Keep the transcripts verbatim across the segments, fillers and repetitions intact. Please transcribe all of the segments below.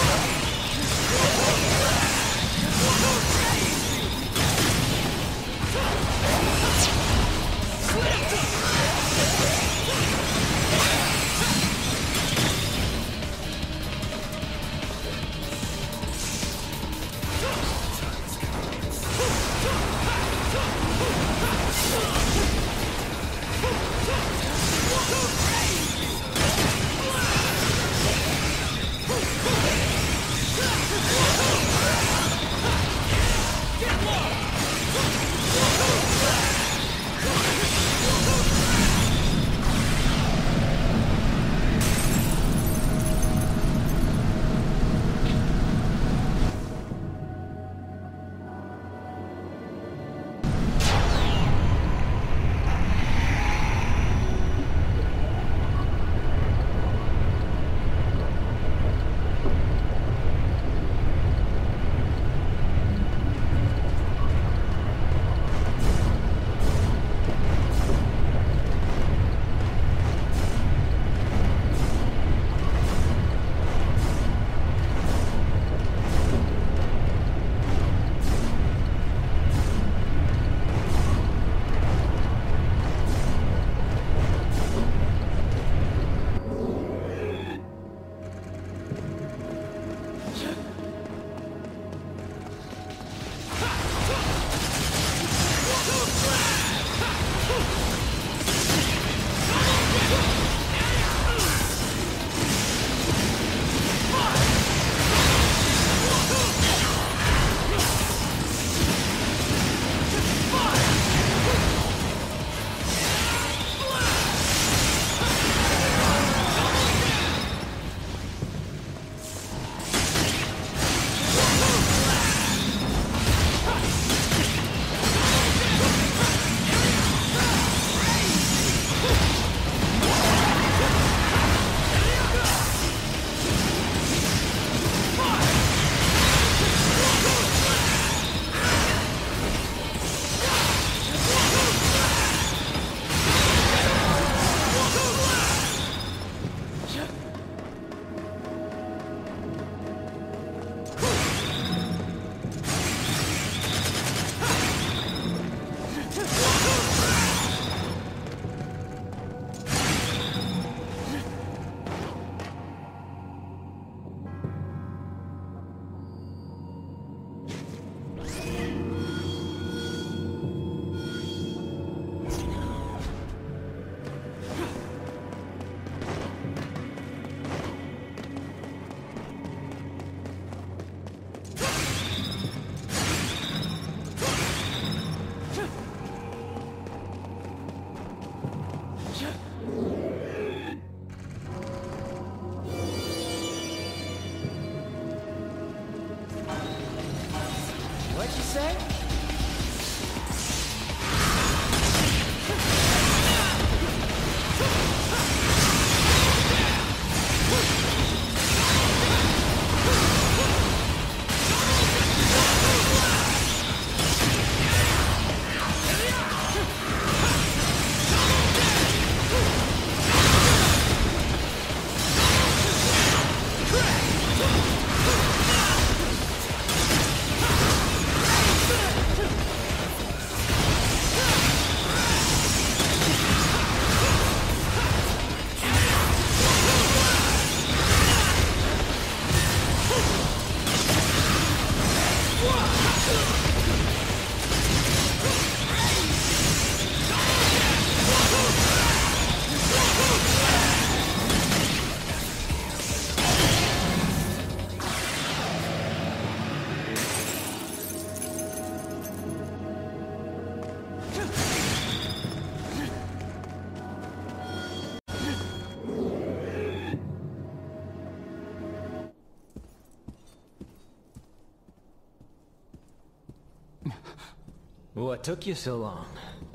What took you so long?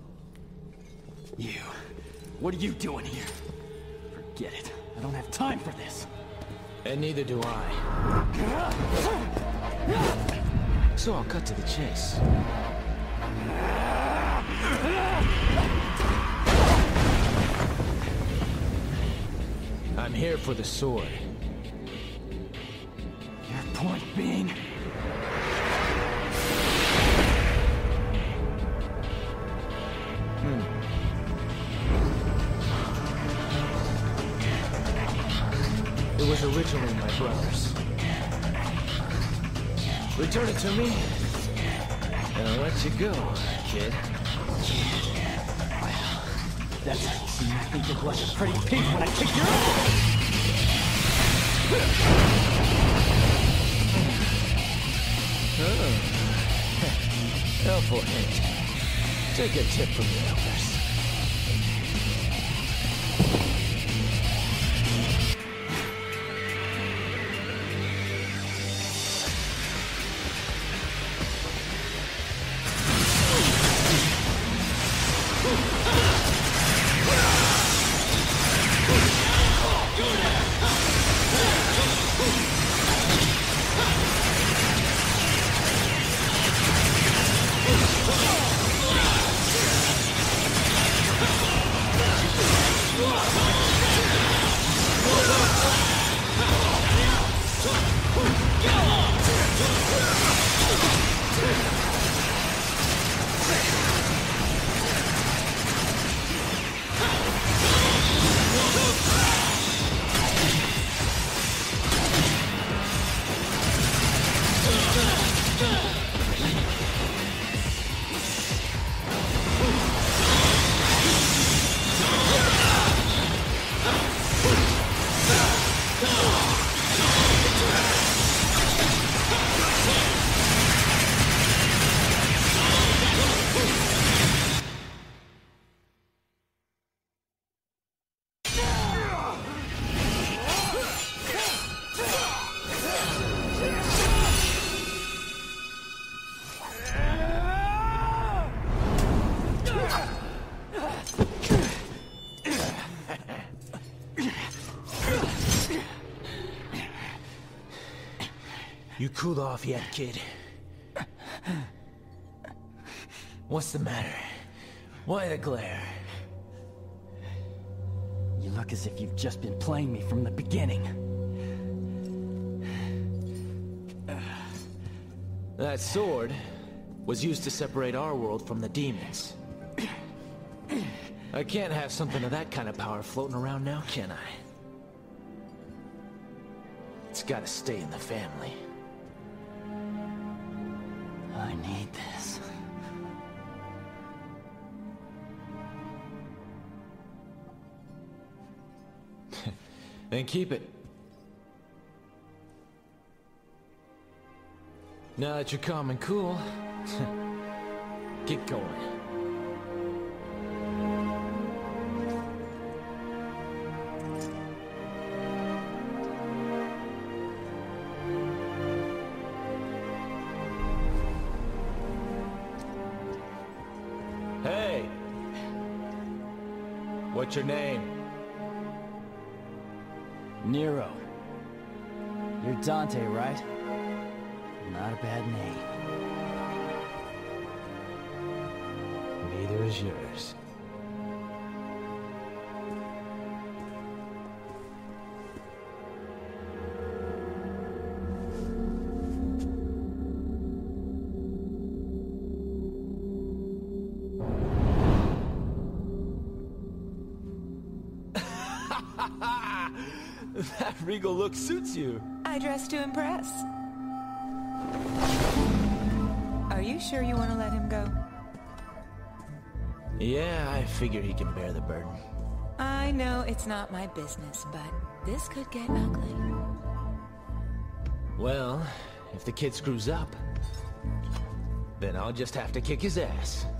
You. What are you doing here? Forget it. I don't have time for this. And neither do I. So I'll cut to the chase. I'm here for the sword. Point being... Hmm. It was originally my brother's. Return it to me, and I'll let you go, kid. Well, that's how you see me think you're like a pretty pig when I kick your ass! Oh. Helpful hint. Take a tip from the elders. You cooled off yet, kid? What's the matter? Why the glare? You look as if you've just been playing me from the beginning. That sword was used to separate our world from the demons. I can't have something of that kind of power floating around now, can I? It's gotta stay in the family. I need this. Then keep it. Now that you're calm and cool, get going. Hey! What's your name? Nero. You're Dante, right? Not a bad name. Neither is yours. That regal look suits you. I dress to impress. Are you sure you want to let him go? Yeah, I figure he can bear the burden. I know it's not my business, but this could get ugly. Well, if the kid screws up, then I'll just have to kick his ass.